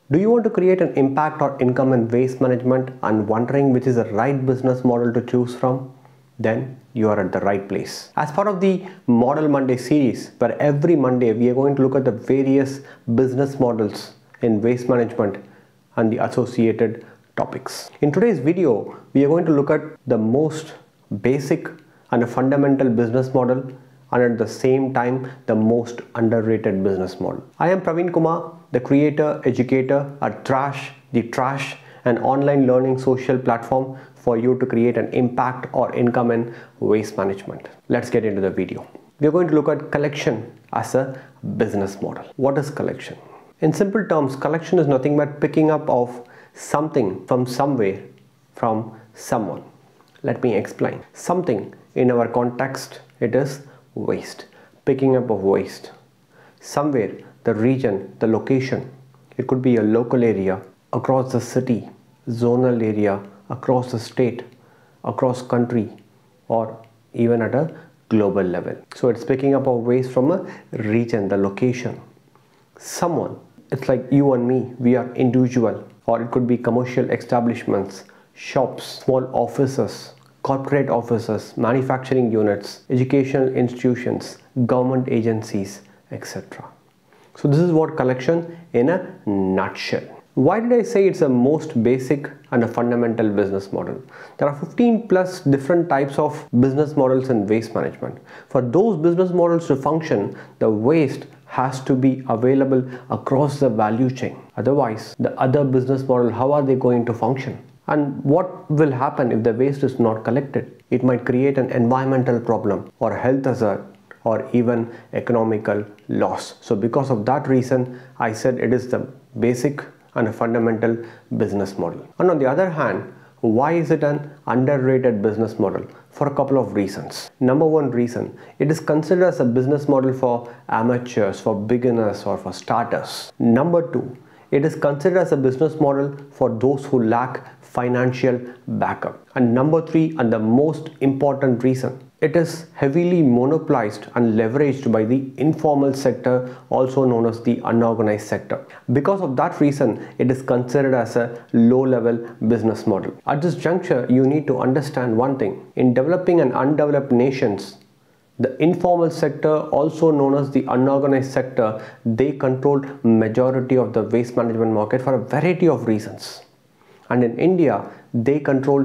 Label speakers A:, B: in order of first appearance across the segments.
A: Do you want to create an impact or income in waste management and wondering which is the right business model to choose from? Then you are at the right place. As part of the Model Monday series, where every Monday we are going to look at the various business models in waste management and the associated topics. In today's video, we are going to look at the most basic and a fundamental business model, and at the same time the most underrated business model. I am Praveen Kumar, the creator, educator at Trash, the Trash, an online learning social platform for you to create an impact or income in waste management. Let's get into the video. We are going to look at collection as a business model. What is collection? In simple terms, collection is nothing but picking up of something from somewhere, from someone. Let me explain. Something, in our context, it is waste, picking up of waste. Somewhere, the region, the location, it could be a local area, across the city, zonal area, across the state, across country, or even at a global level. So it's picking up of waste from a region, the location. Someone, it's like you and me, we are individual, or it could be commercial establishments, shops, small offices, corporate offices, manufacturing units, educational institutions, government agencies, etc. So this is what collection in a nutshell. Why did I say it's a most basic and a fundamental business model? There are 15 plus different types of business models in waste management. For those business models to function, the waste has to be available across the value chain. Otherwise, the other business model, how are they going to function? And what will happen if the waste is not collected? It might create an environmental problem or health hazard or even economical loss. So because of that reason, I said it is the basic and a fundamental business model. And on the other hand, why is it an underrated business model? For a couple of reasons. Number one reason, it is considered as a business model for amateurs, for beginners, or for starters. Number two, it is considered as a business model for those who lack financial backup. And number three, and the most important reason, it is heavily monopolized and leveraged by the informal sector, also known as the unorganized sector. Because of that reason, it is considered as a low-level business model. At this juncture, you need to understand one thing. In developing and undeveloped nations, the informal sector, also known as the unorganized sector, they control majority of the waste management market for a variety of reasons. And in India, they control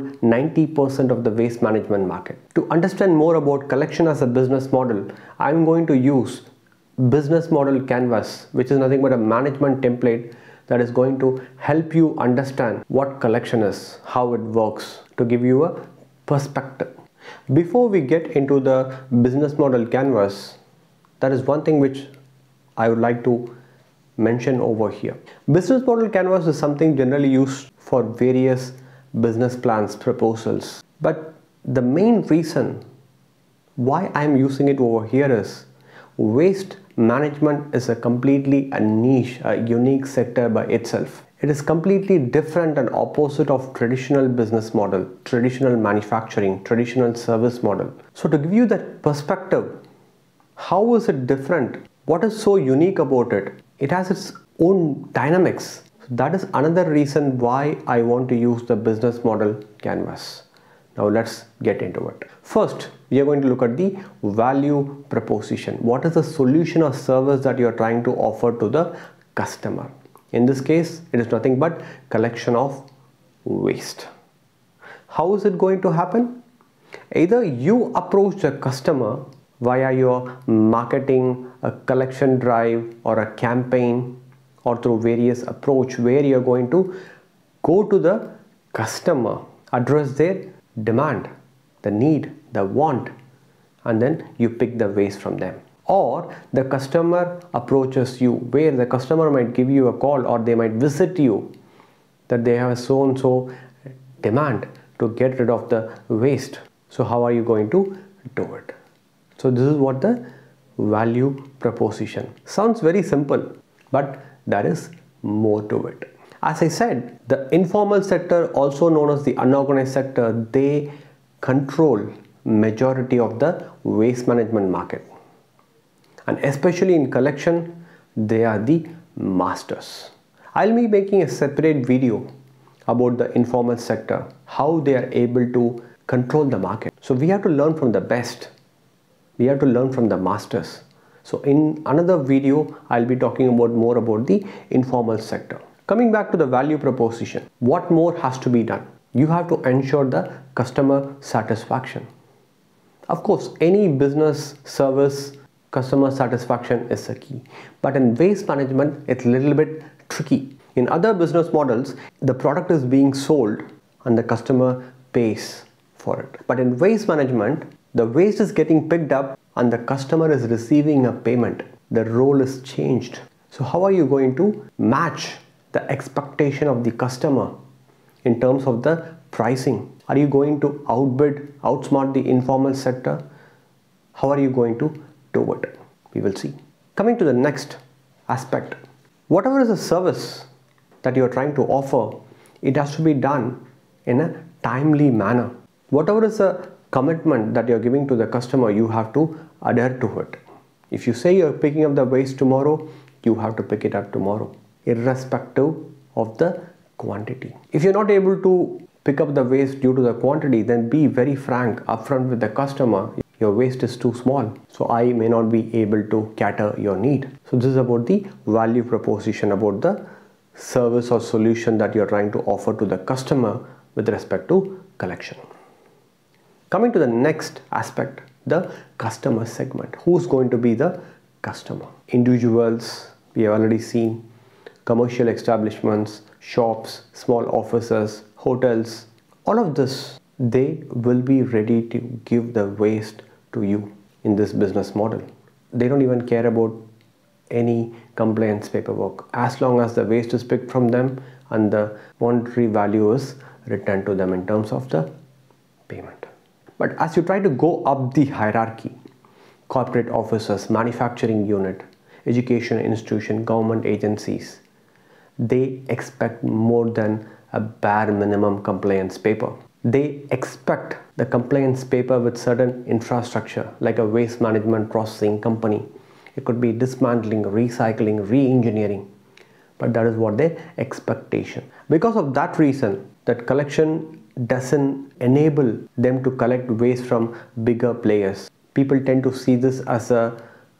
A: 90% of the waste management market. To understand more about collection as a business model, I'm going to use business model canvas, which is nothing but a management template that is going to help you understand what collection is, how it works, to give you a perspective. Before we get into the business model canvas, there is one thing which I would like to mention over here. Business model canvas is something generally used for various business plans, proposals. But the main reason why I am using it over here is waste management is a completely a niche, a unique sector by itself. It is completely different and opposite of traditional business model, traditional manufacturing, traditional service model. So to give you that perspective, how is it different? What is so unique about it? It has its own dynamics. That is another reason why I want to use the business model canvas. Now let's get into it. First, we are going to look at the value proposition. What is the solution or service that you are trying to offer to the customer? In this case, it is nothing but collection of waste. How is it going to happen? Either you approach the customer via your marketing, a collection drive, or a campaign, or through various approach where you're going to go to the customer, address their demand, the need, the want, and then you pick the waste from them. Or the customer approaches you, where the customer might give you a call or they might visit you that they have a so and so demand to get rid of the waste. So how are you going to do it? So this is what the value proposition sounds very simple, but there is more to it. As I said, the informal sector, also known as the unorganized sector, they control majority of the waste management market. And especially in collection, they are the masters. I'll be making a separate video about the informal sector, how they are able to control the market. So we have to learn from the best. We have to learn from the masters. So in another video, I'll be talking more about the informal sector. Coming back to the value proposition, what more has to be done? You have to ensure the customer satisfaction. Of course, any business service, customer satisfaction is the key. But in waste management, it's a little bit tricky. In other business models, the product is being sold and the customer pays for it. But in waste management, the waste is getting picked up and the customer is receiving a payment. The role is changed. So how are you going to match the expectation of the customer in terms of the pricing? Are you going to outbid, outsmart the informal sector? How are you going to do it? We will see. Coming to the next aspect, whatever is a service that you are trying to offer, it has to be done in a timely manner. Whatever is a commitment that you're giving to the customer, you have to adhere to it. If you say you're picking up the waste tomorrow, you have to pick it up tomorrow, irrespective of the quantity. If you're not able to pick up the waste due to the quantity, then be very frank upfront with the customer. Your waste is too small, so I may not be able to cater your need. So this is about the value proposition, about the service or solution that you're trying to offer to the customer with respect to collection. Coming to the next aspect, the customer segment. Who's going to be the customer? Individuals, we have already seen, commercial establishments, shops, small offices, hotels, all of this, they will be ready to give the waste to you in this business model. They don't even care about any compliance paperwork as long as the waste is picked from them and the monetary value is returned to them in terms of the payment. But as you try to go up the hierarchy, corporate offices, manufacturing unit, education institution, government agencies, they expect more than a bare minimum compliance paper. They expect the compliance paper with certain infrastructure like a waste management processing company. It could be dismantling, recycling, re-engineering, but that is what their expectation. Because of that reason, that collection doesn't enable them to collect waste from bigger players. People tend to see this as a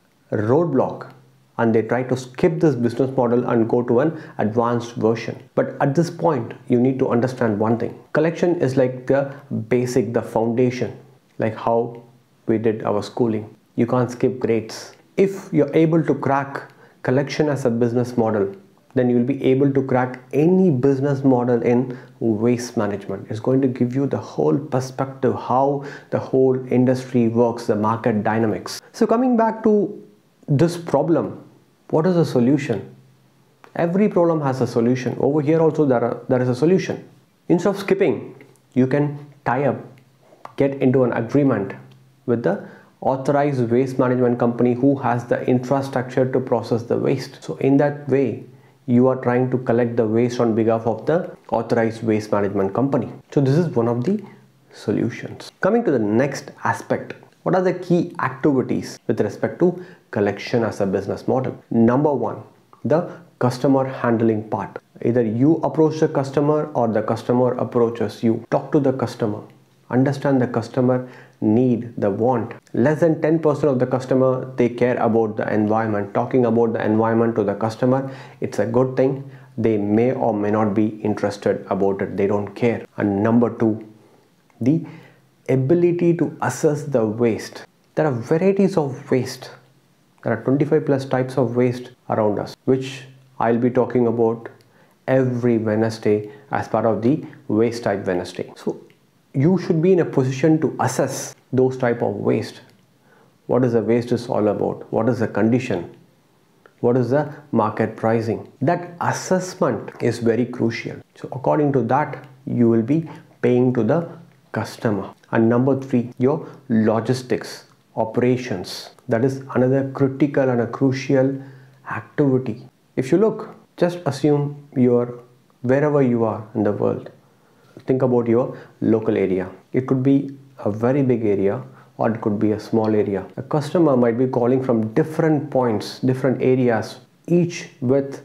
A: roadblock and they try to skip this business model and go to an advanced version. But at this point, you need to understand one thing. Collection is like the basic, the foundation, like how we did our schooling. You can't skip grades. If you're able to crack collection as a business model, then you'll be able to crack any business model in waste management. It's going to give you the whole perspective, how the whole industry works, the market dynamics. So coming back to this problem, what is the solution? Every problem has a solution. Over here also there is a solution. Instead of skipping, you can tie up, get into an agreement with the authorized waste management company who has the infrastructure to process the waste. So in that way, you are trying to collect the waste on behalf of the authorized waste management company. So this is one of the solutions. Coming to the next aspect, what are the key activities with respect to collection as a business model? Number one, the customer handling part. Either you approach the customer or the customer approaches you. Talk to the customer. Understand the customer need, the want. Less than 10% of the customer, they care about the environment. Talking about the environment to the customer, it's a good thing. They may or may not be interested about it. They don't care. And number two, the ability to assess the waste. There are varieties of waste. There are 25 plus types of waste around us, which I'll be talking about every Wednesday as part of the Waste Type Wednesday. So you should be in a position to assess those type of waste. What is the waste is all about? What is the condition? What is the market pricing? That assessment is very crucial. So according to that, you will be paying to the customer. And number three, your logistics, operations. That is another critical and a crucial activity. If you look, just assume you're wherever you are in the world. Think about your local area. It could be a very big area or it could be a small area. A customer might be calling from different points, different areas, each with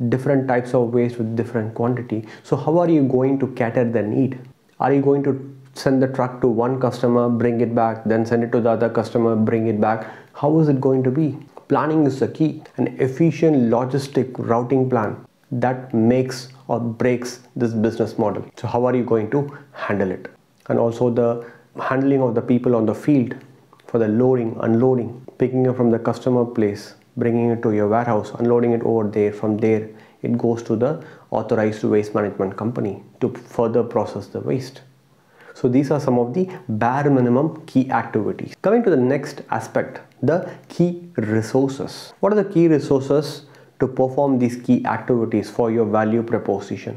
A: different types of waste with different quantity. So how are you going to cater the need? Are you going to send the truck to one customer, bring it back, then send it to the other customer, bring it back? How is it going to be? Planning is the key. An efficient logistic routing plan that makes or breaks this business model. So how are you going to handle it? And also the handling of the people on the field for the loading, unloading, picking it from the customer place, bringing it to your warehouse, unloading it over there. From there, it goes to the authorized waste management company to further process the waste. So these are some of the bare minimum key activities. Coming to the next aspect, the key resources. What are the key resources to perform these key activities for your value proposition?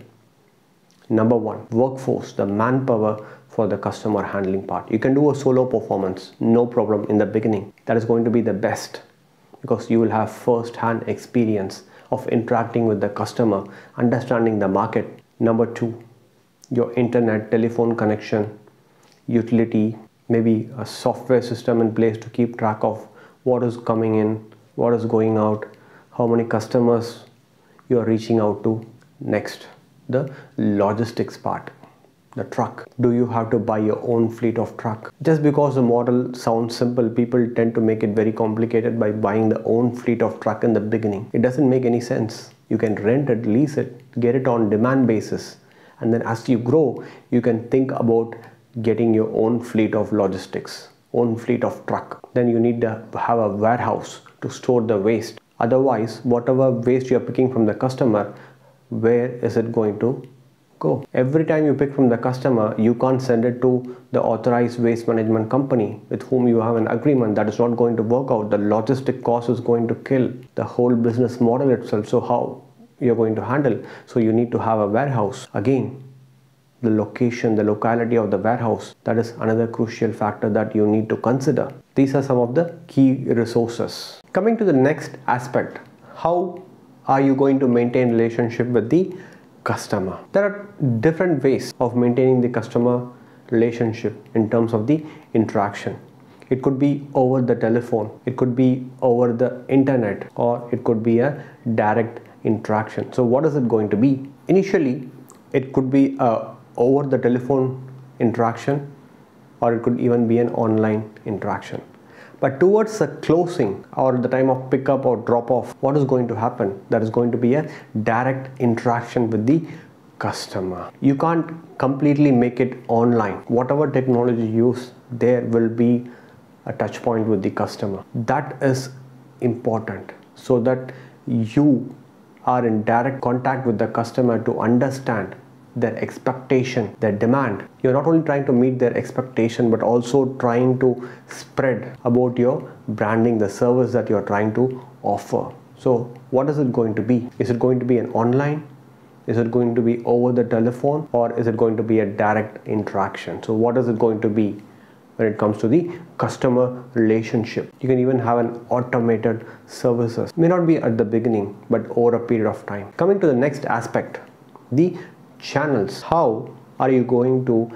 A: Number one, workforce, the manpower for the customer handling part. You can do a solo performance, no problem in the beginning. That is going to be the best because you will have first-hand experience of interacting with the customer, understanding the market. Number two, your internet, telephone connection, utility, maybe a software system in place to keep track of what is coming in, what is going out, how many customers you are reaching out to. Next, the logistics part, the truck. Do you have to buy your own fleet of truck? Just because the model sounds simple, people tend to make it very complicated by buying the own fleet of truck in the beginning. It doesn't make any sense. You can rent it, lease it, get it on demand basis. And then as you grow, you can think about getting your own fleet of logistics, own fleet of truck. Then you need to have a warehouse to store the waste. Otherwise, whatever waste you're picking from the customer, where is it going to go? Every time you pick from the customer, you can't send it to the authorized waste management company with whom you have an agreement. That is not going to work out. The logistic cost is going to kill the whole business model itself. So how you're going to handle? So you need to have a warehouse. Again, the location, the locality of the warehouse, that is another crucial factor that you need to consider. These are some of the key resources. Coming to the next aspect, how are you going to maintain relationship with the customer? There are different ways of maintaining the customer relationship in terms of the interaction. It could be over the telephone, it could be over the internet, or it could be a direct interaction. So what is it going to be? Initially, it could be over the telephone interaction, or it could even be an online interaction. But towards the closing or the time of pickup or drop off, what is going to happen? That is going to be a direct interaction with the customer. You can't completely make it online. Whatever technology you use, there will be a touch point with the customer. That is important so that you are in direct contact with the customer to understand their expectation, their demand. You're not only trying to meet their expectation, but also trying to spread about your branding, the service that you're trying to offer. So what is it going to be? Is it going to be an online? Is it going to be over the telephone? Or is it going to be a direct interaction? So what is it going to be when it comes to the customer relationship? You can even have an automated services. May not be at the beginning, but over a period of time. Coming to the next aspect, the channels. How are you going to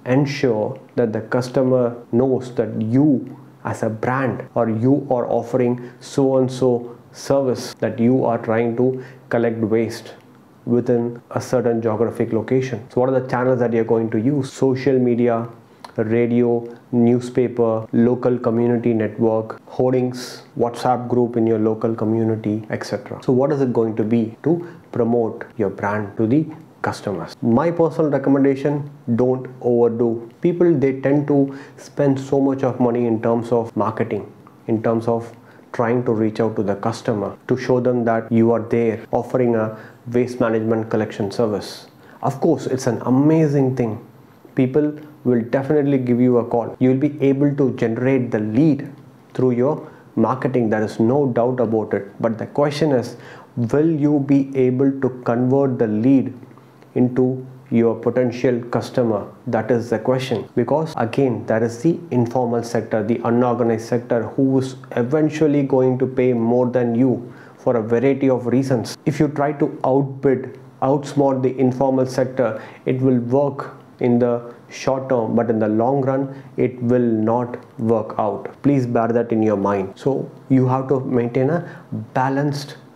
A: ensure that the customer knows that you as a brand, or you are offering so and so service, that you are trying to collect waste within a certain geographic location? So what are the channels that you're going to use? Social media, radio, newspaper, local community network, hoardings, WhatsApp group in your local community, etc. So what is it going to be to promote your brand to the customers? My personal recommendation, don't overdo. People, they tend to spend so much of money in terms of marketing, in terms of trying to reach out to the customer to show them that you are there offering a waste management collection service. Of course, it's an amazing thing. People will definitely give you a call. You will be able to generate the lead through your marketing. There is no doubt about it. But the question is, will you be able to convert the lead into your potential customer? That is the question. Because again, there is the informal sector, the unorganized sector, who is eventually going to pay more than you for a variety of reasons. If you try to outbid, outsmart the informal sector, it will work in the short term, but in the long run it will not work out. Please bear that in your mind. So you have to maintain a balanced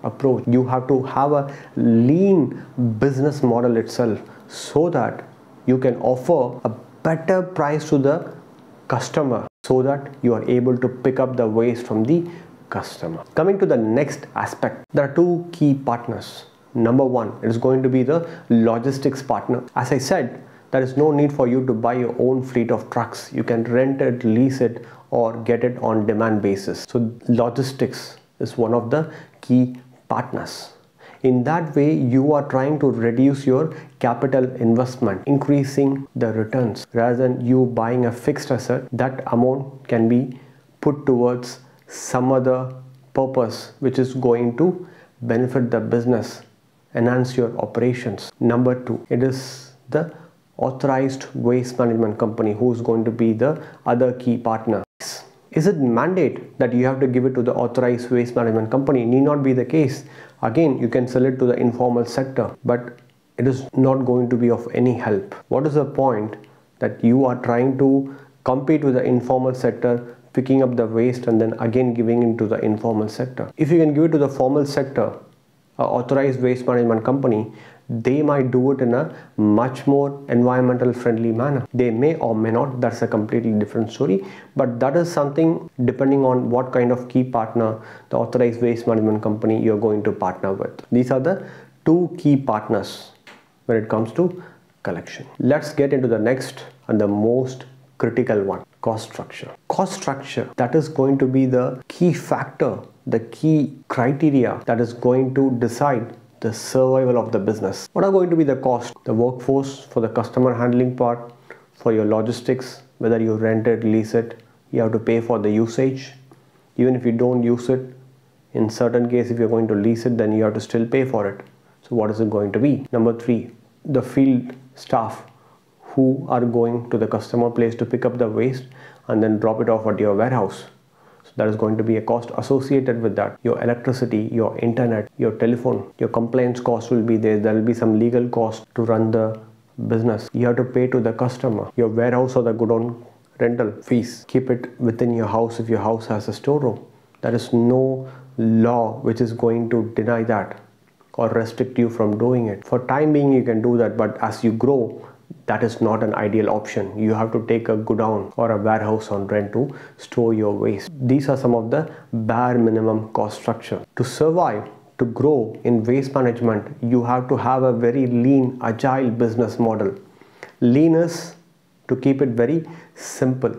A: approach. You have to have a lean business model itself so that you can offer a better price to the customer so that you are able to pick up the waste from the customer. Coming to the next aspect, there are two key partners. Number one, it is going to be the logistics partner. As I said, there is no need for you to buy your own fleet of trucks. You can rent it, lease it, or get it on demand basis. So logistics is one of the key partners. In that way, you are trying to reduce your capital investment, increasing the returns. Rather than you buying a fixed asset, that amount can be put towards some other purpose which is going to benefit the business, enhance your operations. Number two, it is the authorized waste management company who is going to be the other key partner. Is it mandate that you have to give it to the authorized waste management company? Need not be the case. Again, you can sell it to the informal sector, but it is not going to be of any help. What is the point that you are trying to compete with the informal sector, picking up the waste and then again giving it to the informal sector? If you can give it to the formal sector, authorized waste management company, they might do it in a much more environmental friendly manner. They may or may not, that's a completely different story, but that is something depending on what kind of key partner, the authorized waste management company you're going to partner with. These are the two key partners when it comes to collection. Let's get into the next and the most critical one, cost structure. Cost structure, that is going to be the key factor, the key criteria that is going to decide the survival of the business. What are going to be the cost? The workforce for the customer handling part, for your logistics, whether you rent it, lease it, you have to pay for the usage. Even if you don't use it, in certain case, if you're going to lease it, then you have to still pay for it. So what is it going to be? Number three, the field staff who are going to the customer place to pick up the waste and then drop it off at your warehouse. So that is going to be a cost associated with that. Your electricity, your internet, your telephone, your compliance cost will be there. There will be some legal cost to run the business. You have to pay to the customer. Your warehouse or the godown rental fees. Keep it within your house if your house has a storeroom. There is no law which is going to deny that or restrict you from doing it. For time being you can do that, but as you grow, that is not an ideal option. You have to take a godown or a warehouse on rent to store your waste. These are some of the bare minimum cost structure. To survive, to grow in waste management, you have to have a very lean, agile business model. Lean is to keep it very simple,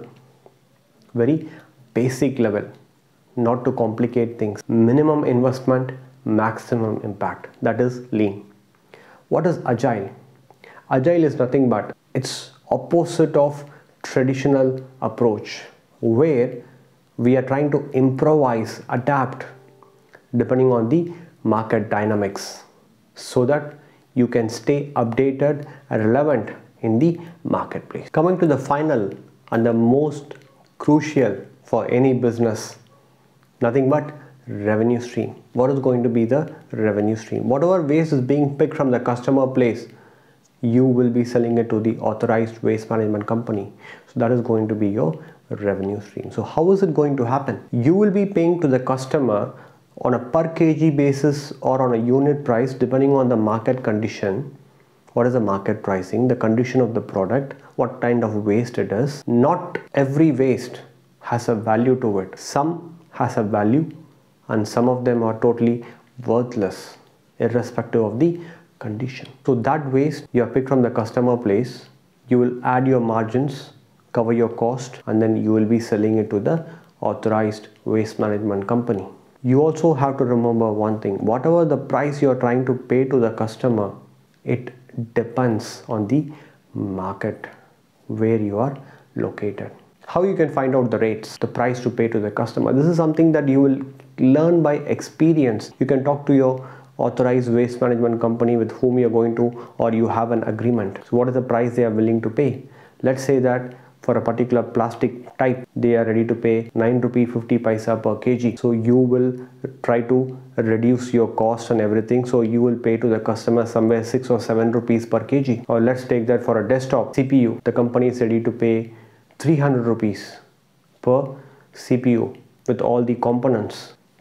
A: very basic level, not to complicate things. Minimum investment, maximum impact. That is lean. What is agile? Agile is nothing but it's opposite of traditional approach where we are trying to improvise, adapt depending on the market dynamics so that you can stay updated and relevant in the marketplace. Coming to the final and the most crucial for any business, nothing but revenue stream. What is going to be the revenue stream? Whatever waste is being picked from the customer place, you will be selling it to the authorized waste management company. So that is going to be your revenue stream. So how is it going to happen? You will be paying to the customer on a per kg basis or on a unit price depending on the market condition. What is the market pricing, the condition of the product, what kind of waste it is. Not every waste has a value to it. Some has a value and some of them are totally worthless irrespective of the condition. So that waste you have picked from the customer place, you will add your margins, cover your cost, and then you will be selling it to the authorized waste management company. You also have to remember one thing, whatever the price you are trying to pay to the customer, it depends on the market where you are located. How you can find out the rates, the price to pay to the customer? This is something that you will learn by experience. You can talk to your authorized waste management company with whom you're going to, or you have an agreement. So what is the price they are willing to pay? Let's say that for a particular plastic type, they are ready to pay 9 rupee 50 paisa per kg. So you will try to reduce your cost and everything. So you will pay to the customer somewhere 6 or 7 rupees per kg. Or let's take that for a desktop CPU. The company is ready to pay 300 rupees per CPU with all the components.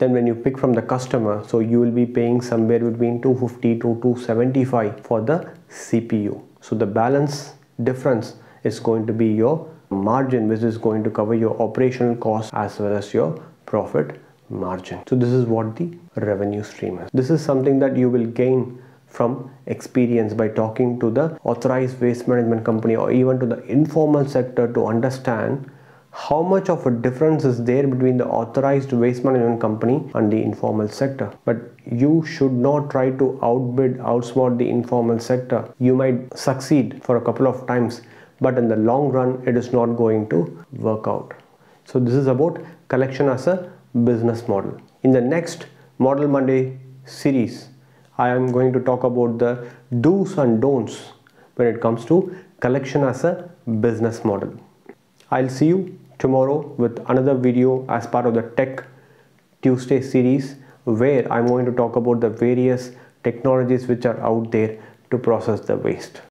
A: then when you pick from the customer, so you will be paying somewhere between 250 to 275 for the CPU. So the balance difference is going to be your margin, which is going to cover your operational costs as well as your profit margin. So this is what the revenue stream is. This is something that you will gain from experience by talking to the authorized waste management company or even to the informal sector to understand how much of a difference is there between the authorized waste management company and the informal sector. But you should not try to outsmart the informal sector. You might succeed for a couple of times, but in the long run it is not going to work out. So this is about collection as a business model. In the next Model Monday series, I am going to talk about the do's and don'ts when it comes to collection as a business model. I'll see you tomorrow with another video as part of the Tech Tuesday series, where I'm going to talk about the various technologies which are out there to process the waste.